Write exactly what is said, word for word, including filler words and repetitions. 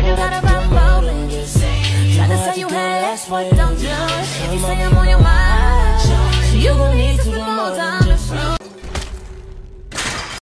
you gotta rock rolling. Try to say you had less, but don't do it. If you say I'm on your